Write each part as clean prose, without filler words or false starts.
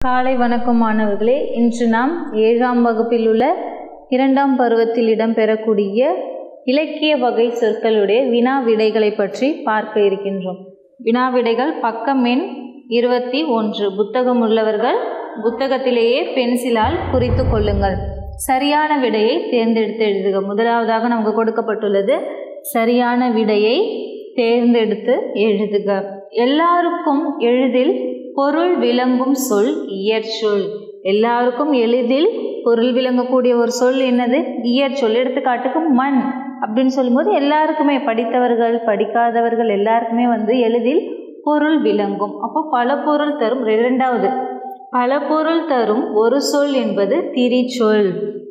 காலை வணக்கம் மாணவர்களே. இன்று நாம் 7ஆம் வகுப்பில் உள்ள 2ஆம் பருவத்தில் இடம்பெறக்கூடிய இலக்கிய வகை சொற்களுடைய வினா விடைகளை பற்றி பார்க்க இருக்கின்றோம். வினா விடைகள் பக்கம் எண் 21. புத்தகம் உள்ளவர்கள் புத்தகத்திலேயே பென்சிலால் குறித்து கொள்ளுங்கள். சரியான விடையை தேர்ந்தெடுத்து எழுதுக. முதலாவதாக நமக்கு கொடுக்கப்பட்டுள்ளது சரியான விடையை தேர்ந்தெடுத்து எழுதுக. எல்லாருக்கும் எளிதில் பொருள் விளங்கும் சொல் இயற்சொல். எல்லாருக்கும் எளிதில் பொருள் விளங்கக்கூடிய ஒரு சொல் என்னது? இயற்சொல். எடுத்துக்காட்டுக்கு மண் அப்படின்னு சொல்லும்போது எல்லாருக்குமே, படித்தவர்கள் படிக்காதவர்கள் எல்லாருக்குமே எளிதில் பொருள் விளங்கும். அப்போ பல பொருள் தரும். இரண்டாவது, பல பொருள் தரும் ஒரு சொல் என்பது திரிச்சொல்.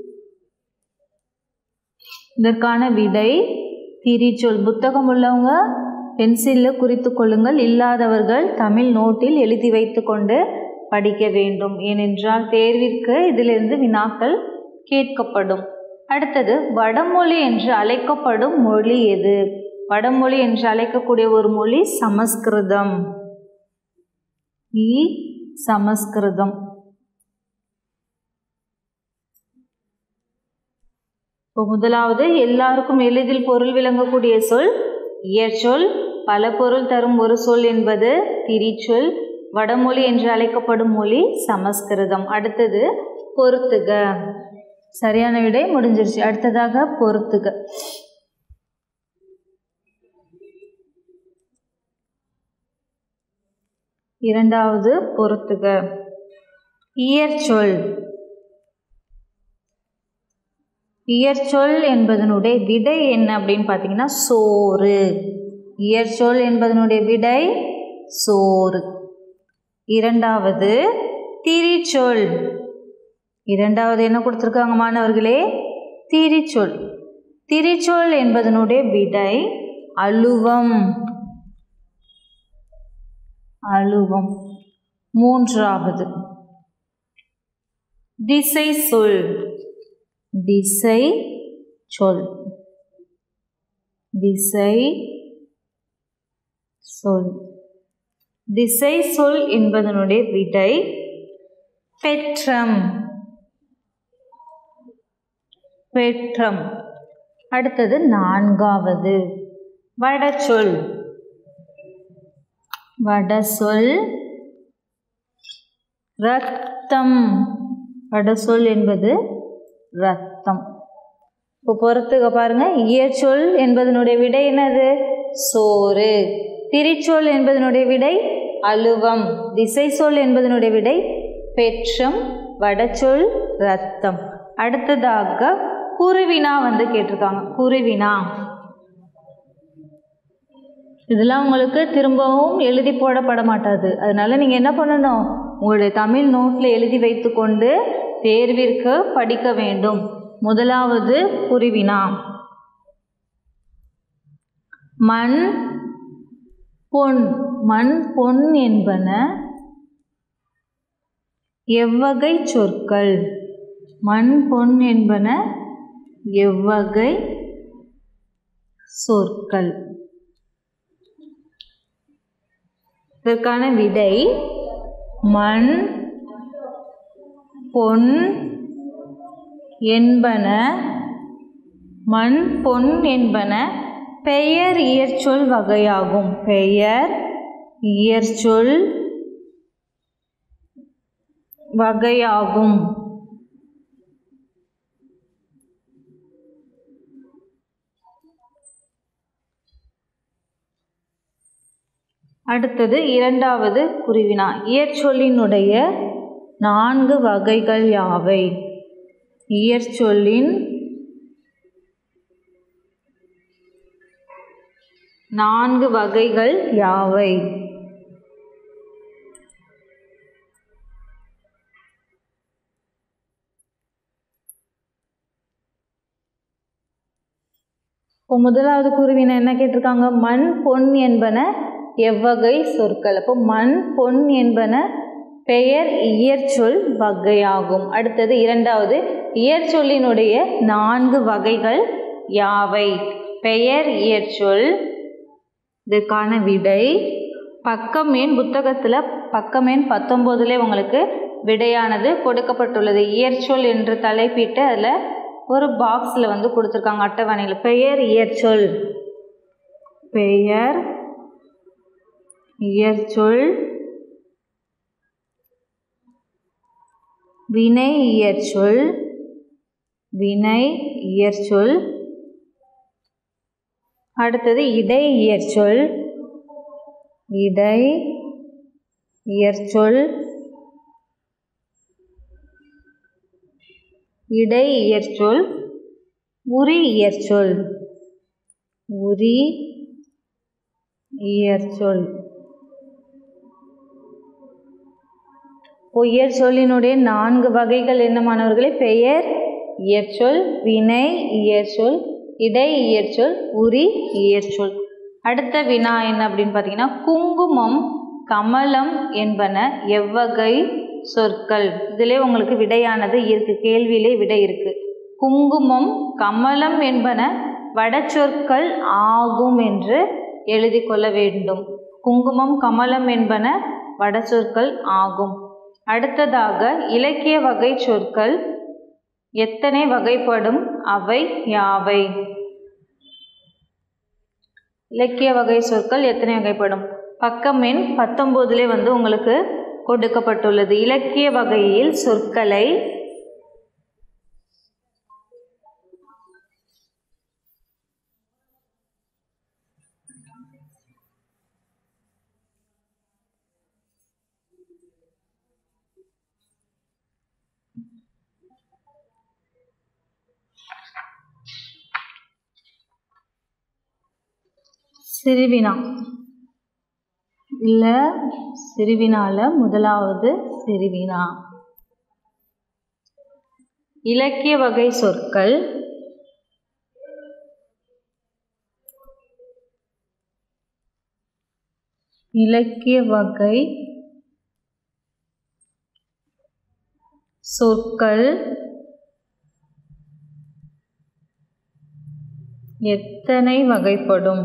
இதற்கான விடை திரிச்சொல். புத்தகம் உள்ளவங்க பென்சிலில் குறித்து கொள்ளுங்கள். இல்லாதவர்கள் தமிழ் நோட்டில் எழுதி வைத்து கொண்டு படிக்க வேண்டும். ஏனென்றால் தேர்விற்கு இதிலிருந்து வினாக்கள் கேட்கப்படும். அடுத்தது, வடமொழி என்று அழைக்கப்படும் மொழி எது? வடமொழி என்று அழைக்கக்கூடிய ஒரு மொழி சமஸ்கிருதம். சமஸ்கிருதம். இப்போ முதலாவது, எல்லாருக்கும் எளிதில் பொருள் விளங்கக்கூடிய சொல் இயற்சொல். பல பொருள் தரும் ஒரு சொல் என்பது திரிச்சொல். வடமொழி என்று அழைக்கப்படும் மொழி சமஸ்கிருதம். அடுத்தது பொறுத்துக. சரியான விடை முடிஞ்சிருச்சு. அடுத்ததாக பொறுத்துக. இரண்டாவது பொறுத்துக. இயற்சொல். இயற்சொல் என்பதனுடைய விடை என்ன அப்படின்னு பார்த்தீங்கன்னா சோறு. இயற்சொல் என்பதனுடைய விடை சோறு. இரண்டாவது திரிச்சொல். இரண்டாவது என்ன கொடுத்துருக்காங்க மாணவர்களே? திரிச்சொல். திரிச்சொல் என்பதனுடைய விடை அலுவம். அலுவம். மூன்றாவது திசை சொல். திசை சொல். திசை சொல். திசை சொல் என்பதனுடைய விடை பெற்றம். பெற்றம். அடுத்தது நான்காவது வடசொல். வடசொல் இரத்தம். வடசொல் என்பது இரத்தம். இப்போ பொறுத்துக்க பாருங்க. இயற்சொல் என்பதனுடைய விடை என்னது? சோறு. திரிச்சொல் என்பதனுடைய விடை அலுவம். திசை சொல் என்பதனுடைய விடை பெற்றம். வடசொல் இரத்தம். அடுத்ததாக குருவினா கேட்டிருக்காங்க. குருவினா இதெல்லாம் உங்களுக்கு திரும்பவும் எழுதி போடப்பட மாட்டாது. அதனால நீங்கள் என்ன பண்ணணும்? உங்களுடைய தமிழ் நோட்டில் எழுதி வைத்து கொண்டு தேர்விற்கு படிக்க வேண்டும். முதலாவது குருவினா. மண் பொன். மண் பொன் என்பன எவ்வகை சொற்கள்? மண் பொன் என்பன எவ்வகை சொற்கள்? இதற்கான விடை மண் பொன் என்பன, மண் பொன் என்பன பெயர் இயற்சொல் வகையாகும். பெயர் இயற்சொல் வகையாகும். அடுத்தது இரண்டாவது குருவினா. இயற்சொல்லினுடைய 4 வகைகள் யாவை? இயற்சொல்லின் 4 வகைகள் யாவை? இப்போ முதலாவது குருவினா என்ன கேட்டிருக்காங்க? மண் பொன் என்பன எவ்வகை சொற்கள். அப்போ மண் பொன் என்பன பெயர் இயற்சொல் வகையாகும். அடுத்தது இரண்டாவது, இயற்சொல்லினுடைய 4 வகைகள் யாவை? பெயர் இயற்சொல். இதற்கான விடை பக்கம் எண் புத்தகத்தில் பக்கம் எண் 19 உங்களுக்கு விடையானது கொடுக்கப்பட்டுள்ளது. இயற்சொல் என்று தலைப்பிட்டு அதில் ஒரு பாக்ஸில் வந்து கொடுத்துருக்காங்க அட்டவணையில். பெயர் இயற்சொல், பெயர் இயற்சொல், வினை இயற்சொல், வினை இயற்சொல், அடுத்தது இடை இயற்சொல், இடை இயற்சொல், இடை இயற்சொல், உரி இயற்சொல், உரி இயற்சொல். இயற்சொல்லினுடைய 4 வகைகள் என்ன மாணவர்களே? பெயர் இயற்சொல், வினை இயற்சொல், இடை இயற்சொல், உரி இயற்சொல். அடுத்த வினா என்ன அப்படின்னு பார்த்தீங்கன்னா, குங்குமம், கமலம் என்பன எவ்வகை சொற்கள்? இதிலே உங்களுக்கு விடையானது இருக்கு, கேள்வியிலே விடை இருக்கு. குங்குமம், கமலம் என்பன வடச்சொற்கள் ஆகும் என்று எழுதி கொள்ள வேண்டும். குங்குமம், கமலம் என்பன வடச்சொற்கள் ஆகும். அடுத்ததாக இலக்கிய வகை சொற்கள் எத்தனை வகைப்படும்? அவை யாவை? இலக்கிய வகை சொற்கள் எத்தனை வகைப்படும்? பக்கம் எண் 19 வந்து உங்களுக்கு கொடுக்கப்பட்டுள்ளது. இலக்கிய வகையில் சொற்களை சிறுவினா இல்லை, சிறுவினால முதலாவது சிறுவினா. இலக்கிய வகை சொற்கள் இலக்கிய வகை சொற்கள் எத்தனை வகைப்படும்?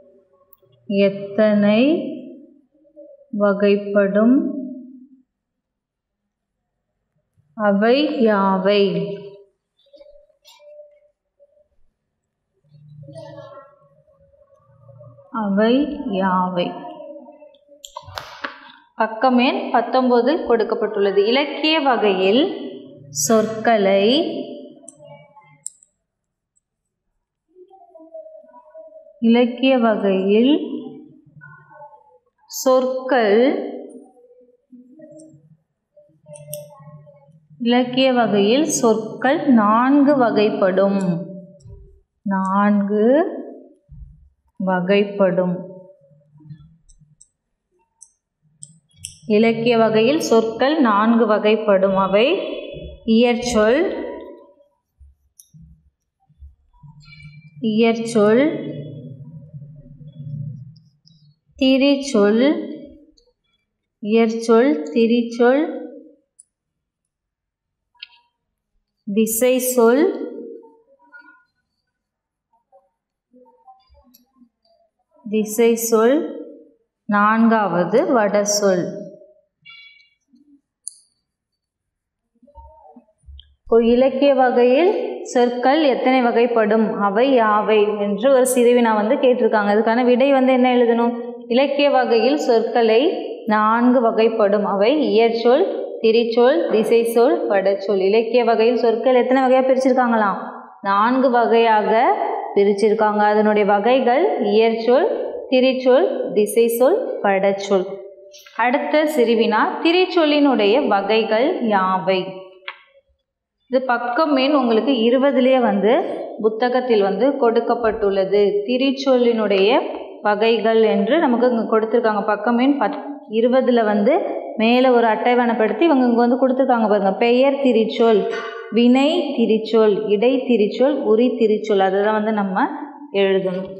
எத்தனை வகைப்படும்? அவை யாவை? அவை யாவை? பக்கம் எண் 19 கொடுக்கப்பட்டுள்ளது. இலக்கிய வகையில் சொற்களை இலக்கிய வகையில் சொற்கள் இலக்கிய வகையில் சொற்கள் 4 வகைப்படும். 4 வகைப்படும். இலக்கிய வகையில் சொற்கள் 4 வகைப்படும். அவை இயற்சொல், இயற்சொல், திரிசொல், இயற்சொல், திரிசொல், திசைச்சொல், திசைச்சொல், 4வது வடசொல். இலக்கிய வகையில் சொற்கள் எத்தனை வகைப்படும்? அவை யாவை என்று ஒரு சிறுவினா வந்து கேட்டிருக்காங்க. அதுக்கான விடை வந்து என்ன எழுதணும்? இலக்கிய வகையில் சொற்களை 4 வகைப்படும். அவை இயற்சொல், திரிசொல், திசைச்சொல், வடச்சொல். இலக்கிய வகையில் சொற்கள் எத்தனை வகையாக பிரிச்சிருக்காங்களாம்? 4 வகையாக பிரிச்சிருக்காங்க. அதனுடைய வகைகள் இயற்சொல், திரிசொல், திசைச்சொல், வடச்சொல். அடுத்த சிறுவினா, திரிசொல்லினுடைய வகைகள் யாவை? இது பக்கம் எண் உங்களுக்கு 20லேயே வந்து புத்தகத்தில் வந்து கொடுக்கப்பட்டுள்ளது. திரிசொல்லினுடைய வகைகள் என்று நமக்கு இங்கே கொடுத்துருக்காங்க. பக்கம் எண் 20ல் வந்து மேலே ஒரு அட்டவணைப்படுத்தி இவங்க இங்கே வந்து கொடுத்துருக்காங்க பாருங்க. பெயர் திரிசொல், வினை திரிசொல், இடை திரிசொல், உரி திரிசொல். அதை தான் வந்து நம்ம எழுதணும்.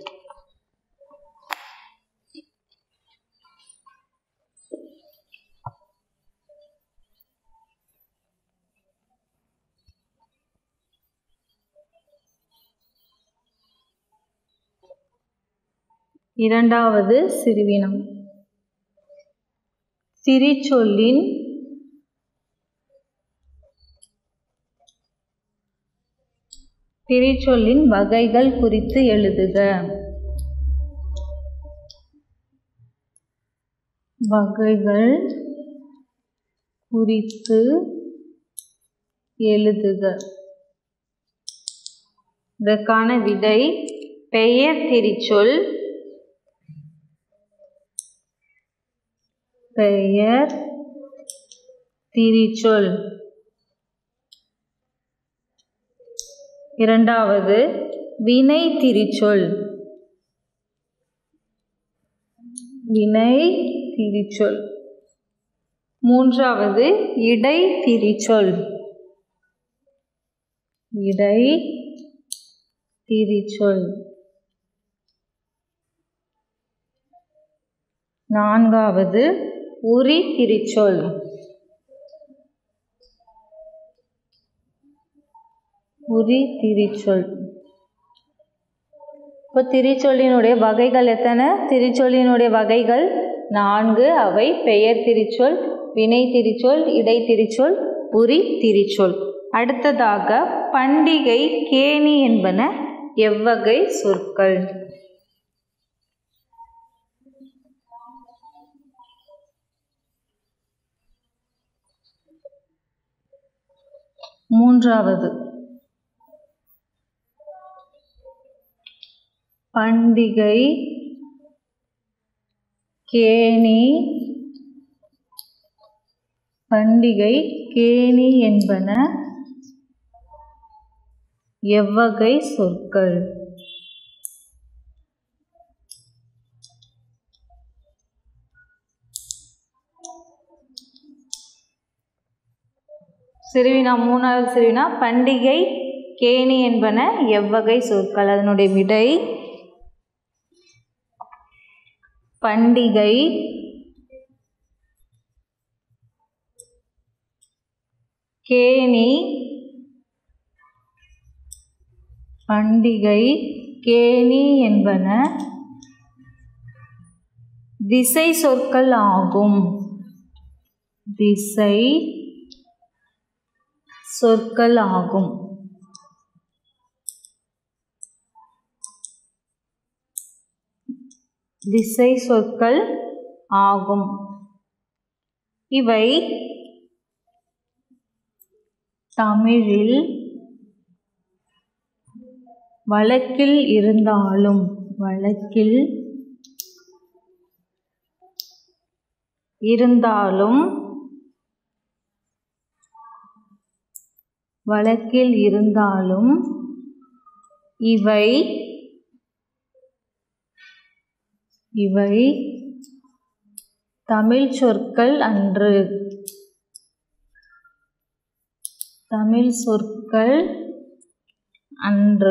இரண்டாவது சிறுவினம், திரிசொல்லின் திரிச்சொல்லின் வகைகள் குறித்து எழுதுக. வகைகள் குறித்து எழுதுக. இதற்கான விடை பெயர் திரிச்சொல், பெயர் திரிச்சொல். இரண்டாவது வினை திரிச்சொல், வினை திரிச்சொல். மூன்றாவது இடை திரிச்சொல், இடை திரிச்சொல். நான்காவது உரி திரிச்சொல், உரி திரிச்சொல். இப்போ திரிச்சொல்லினுடைய வகைகள் எத்தனை? திரிச்சொல்லினுடைய வகைகள் 4. அவை பெயர் திரிச்சொல், வினை திரிச்சொல், இடை திரிச்சொல், உரி திரிச்சொல். அடுத்ததாக பண்டிகை, கேணி என்பன எவ்வகை சொற்கள்? மூன்றாவது பண்டிகை, கேணி, பண்டிகை, கேணி என்பன எவ்வகை சொற்கள்? சிறுவினா, மூணாவது சிறுவினா பண்டிகை, கேணி என்பன எவ்வகை சொற்கள்? அதனுடைய விடை பண்டிகை, கேணி, பண்டிகை, கேணி என்பன திசை சொற்கள் ஆகும். திசை சொற்கள் ஆகும். திசை சொற்கள் ஆகும். இவை தமிழில் வழக்கில் இருந்தாலும், வழக்கில் இருந்தாலும், வழக்கில் இருந்தாலும் இவை தமிழ் சொற்கள் அன்று. தமிழ் சொற்கள் அன்று.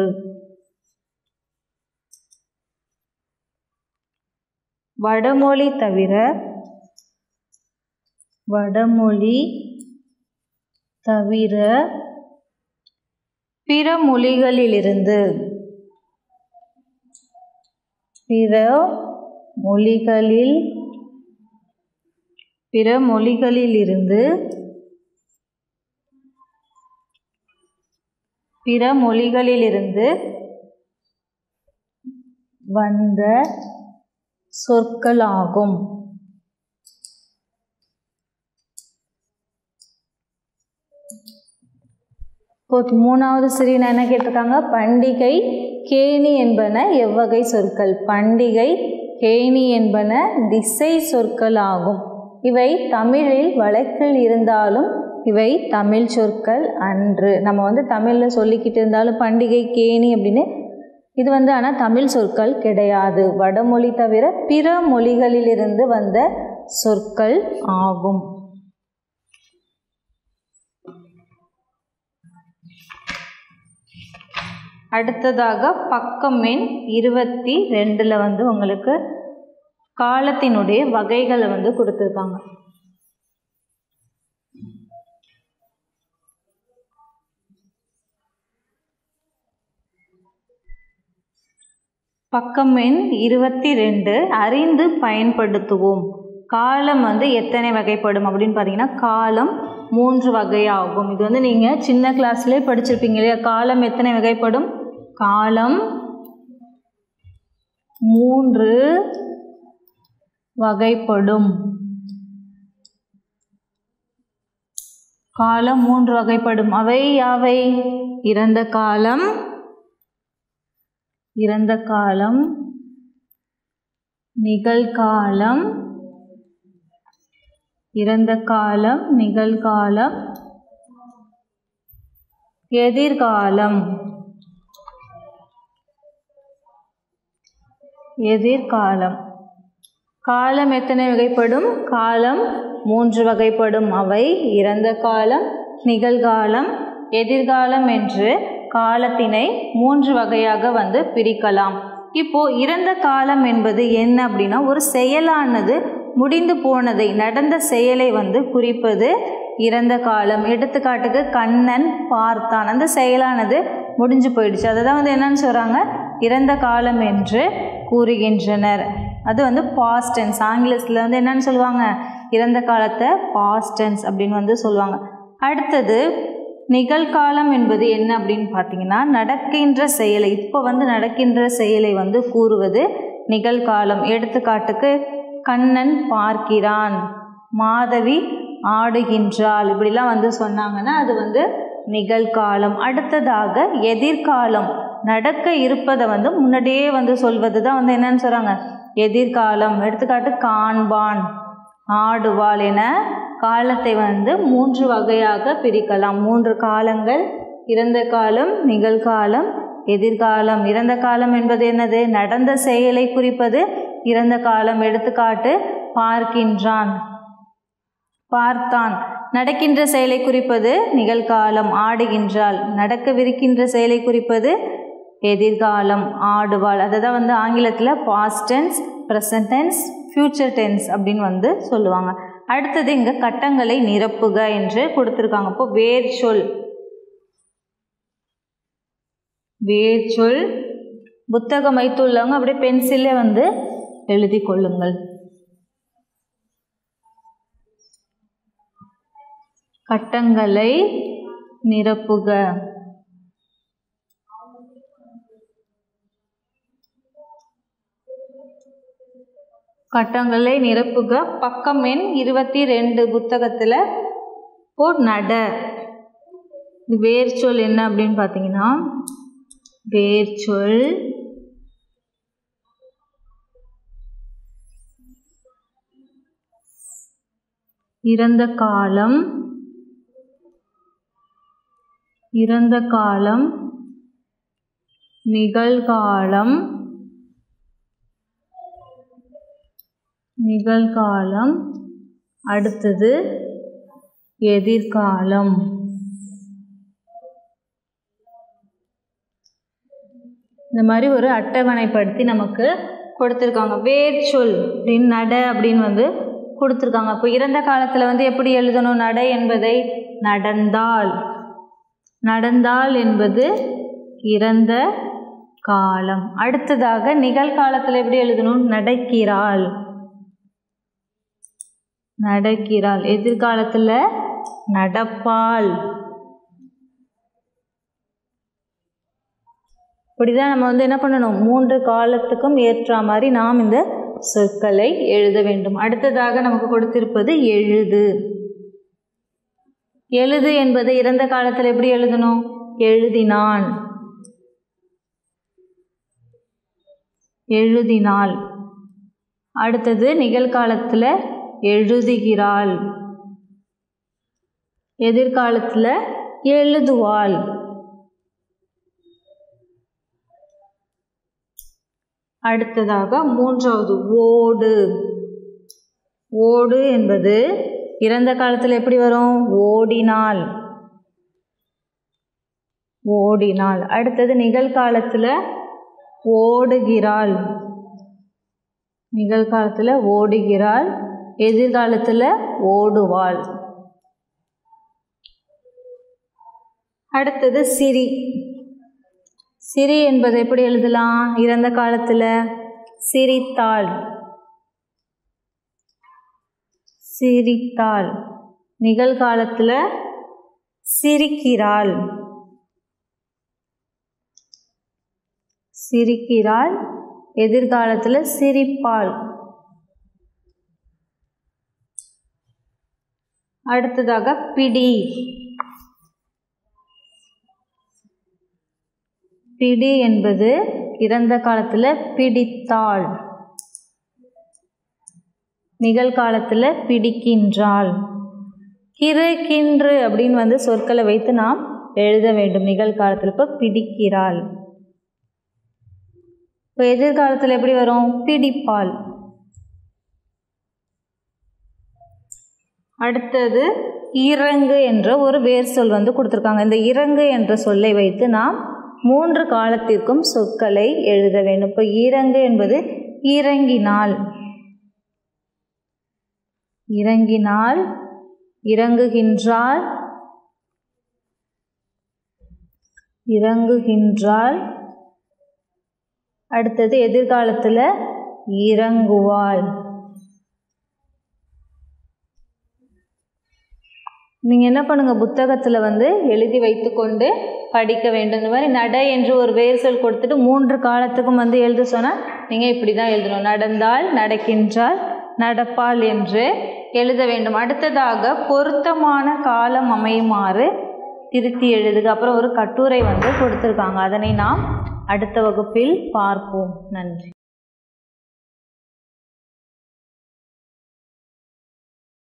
வடமொழி தவிர, வடமொழி தவிர பிற மொழிகளிலிருந்து, பிற மொழிகளிலிருந்து, பிற மொழிகளிலிருந்து வந்த சொற்களாகும். மூணாவது சிறியன என்ன கேட்டிருக்காங்க? பண்டிகை, கேணி என்பன எவ்வகை சொற்கள்? பண்டிகை, கேணி என்பன திசை சொற்கள் ஆகும். இவை தமிழில் வழக்கில் இருந்தாலும் இவை தமிழ் சொற்கள் அன்று. நம்ம தமிழில் சொல்லிக்கிட்டு இருந்தாலும் பண்டிகை, கேணி அப்படின்னு, இது ஆனால் தமிழ் சொற்கள் கிடையாது. வடமொழி தவிர பிற மொழிகளிலிருந்து வந்த சொற்கள் ஆகும். அடுத்ததாக பக்கம் எண் 22 உங்களுக்கு காலத்தினுடைய வகைகளை கொடுத்துருக்காங்க. பக்கம் எண் 22 அறிந்து பயன்படுத்துவோம். காலம் வந்து எத்தனை வகைப்படும் அப்படின்னு பார்த்தீங்கன்னா காலம் 3 வகையாகும். இது வந்து நீங்கள் சின்ன கிளாஸ்லேயே படிச்சிருப்பீங்க இல்லையா? காலம் எத்தனை வகைப்படும்? காலம் 3 வகைப்படும். காலம் 3 வகைப்படும். அவை யாவை? இறந்த காலம், நிகழ்காலம், இறந்த காலம், நிகழ்காலம், எதிர்காலம். காலம் எத்தனை வகைப்படும்? காலம் 3 வகைப்படும். அவை இறந்த காலம், நிகழ்காலம், எதிர்காலம் என்று காலத்தினை 3 வகையாக வந்து பிரிக்கலாம். இப்போ இறந்த காலம் என்பது என்ன அப்படின்னா, ஒரு செயலானது முடிந்து போனதை, நடந்த செயலை வந்து குறிப்பது இறந்த காலம். எடுத்துக்காட்டுக்கு கண்ணன் பார்த்தான், அந்த செயலானது முடிஞ்சு போயிடுச்சு. அதை தான் வந்து என்னன்னு சொல்கிறாங்க? இறந்த காலம் என்று கூறுகின்றனர். அது வந்து பாஸ்ட் டென்ஸ். ஆங்கிலத்தில் வந்து என்னன்னு சொல்லுவாங்க? இறந்த காலத்தை பாஸ்ட் டென்ஸ் அப்படின்னு வந்து சொல்லுவாங்க. அடுத்தது நிகழ்காலம் என்பது என்ன அப்படின்னு பார்த்தீங்கன்னா, நடக்கின்ற செயலை, இப்போ வந்து நடக்கின்ற செயலை வந்து கூறுவது நிகழ்காலம். எடுத்துக்காட்டுக்கு கண்ணன் பார்க்கிறான், மாதவி ஆடுகின்றாள், இப்படிலாம் வந்து சொன்னாங்கன்னா அது வந்து நிகழ்காலம். அடுத்ததாக எதிர்காலம், நடக்க இருப்பதை வந்து முன்னாடியே வந்து சொல்வது தான் வந்து என்னன்னு சொல்கிறாங்க? எதிர்காலம். எடுத்துக்காட்டு காண்பான், ஆடுவாள் என காலத்தை வந்து 3 வகையாக பிரிக்கலாம். 3 காலங்கள்: இறந்த காலம், நிகழ்காலம், எதிர்காலம். இறந்த காலம் என்பது என்னது? நடந்த செயலை குறிப்பது இறந்த காலம். எடுத்துக்காட்டு பார்க்கின்றான், பார்த்தான். நடக்கின்ற செயலை குறிப்பது நிகழ்காலம், ஆடுகின்றாள். நடக்கவிருக்கின்ற செயலை குறிப்பது எதிர்காலம், ஆடுவாள். அதை தான் வந்து ஆங்கிலத்தில் past tense, present tense, future tense அப்படின்னு வந்து சொல்லுவாங்க. அடுத்தது இங்கே கட்டங்களை நிரப்புக என்று கொடுத்துருக்காங்க. இப்போ வேர்ச்சொல் புத்தகம் வைத்துள்ளவங்க அப்படியே பென்சிலே வந்து எழுதி கொள்ளுங்கள். கட்டங்களை நிரப்புக. கட்டங்களை நிரப்புக. பக்கம் எண் 22 புத்தகத்தில் இப்போ நட. வேர்ச்சொல் என்ன அப்படின்னு பார்த்தீங்கன்னா, வேர்ச்சொல் இறந்த காலம், நிகழ்காலம், அடுத்தது எதிர்காலம். இந்த மாதிரி ஒரு அட்டவணைப்படுத்தி நமக்கு கொடுத்துருக்காங்க. வேர்ச்சொல் அப்படின்னு நட அப்படின்னு வந்து கொடுத்துருக்காங்க. இப்போ இறந்த காலத்தில் வந்து எப்படி எழுதணும்? நட என்பதை நடந்தால் என்பது இறந்த காலம். அடுத்ததாக நிகழ்காலத்தில் எப்படி எழுதணும்? நடக்கிறாள். எதிர்காலத்தில் நடப்பாள். இப்படிதான் நம்ம வந்து என்ன பண்ணணும்? 3 காலத்துக்கும் ஏற்ற மாதிரி நாம் இந்த சொற்களை எழுத வேண்டும். அடுத்ததாக நமக்கு கொடுத்திருப்பது எழுது. எழுது என்பது இறந்த காலத்தில் எப்படி எழுதணும்? எழுதினாள். அடுத்தது நிகழ்காலத்தில் எழுதுகிறாள். எதிர்காலத்தில் எழுதுவாள். அடுத்ததாக 3வது ஓடு என்பது இறந்த காலத்தில் எப்படி வரும்? ஓடினாள். அடுத்தது நிகழ்காலத்தில் ஓடுகிறாள். எதிர்காலத்தில் ஓடுவாள். அடுத்தது சிரி என்பதை எப்படி எழுதலாம்? இறந்த காலத்தில் சிரித்தாள். சிரித்தாள். நிகழ்காலத்தில் சிரிக்கிறாள். சிரிக்கிறாள். எதிர்காலத்தில் சிரிப்பாள். அடுத்ததாக பிடி. பிடி என்பது இறந்த காலத்தில் பிடித்தாள். நிகழ்காலத்தில் பிடிக்கின்றாள். கிறு கின்று அப்படின்னு சொற்களை வைத்து நாம் எழுத வேண்டும் நிகழ்காலத்தில். இப்போ பிடிக்கிறாள். இப்போ எதிர்காலத்தில் எப்படி வரும்? பிடிப்பாள். அடுத்தது இறங்கு என்ற ஒரு வேர் சொல் கொடுத்துருக்காங்க. இந்த இறங்கு என்ற சொல்லை வைத்து நாம் 3 காலத்திற்கும் சொற்களை எழுத வேண்டும். இப்போ இறங்கு என்பது இறங்கினாள். இறங்கினாள். இறங்குகின்றாள். இறங்குகின்றாள். அடுத்தது எதிர்காலத்தில் இறங்குவாள். நீங்கள் என்ன பண்ணுங்கள், புத்தகத்தில் எழுதி வைத்து கொண்டு படிக்க வேண்டும். இந்த மாதிரி நட என்று ஒரு வேர் சொல் கொடுத்துட்டு 3 காலத்துக்கும் எழுத சொன்னால் நீங்கள் இப்படி தான் எழுதணும். நடந்தாள், நடக்கின்றாள், நடப்பாள் என்று எழுத வேண்டும். அடுத்ததாக பொருத்தமான காலம் அமையுமாறு திருத்தி எழுதுக. அப்புறம் ஒரு கட்டுரை கொடுத்துருக்காங்க. அதனை நாம் அடுத்த வகுப்பில் பார்ப்போம். நன்றி.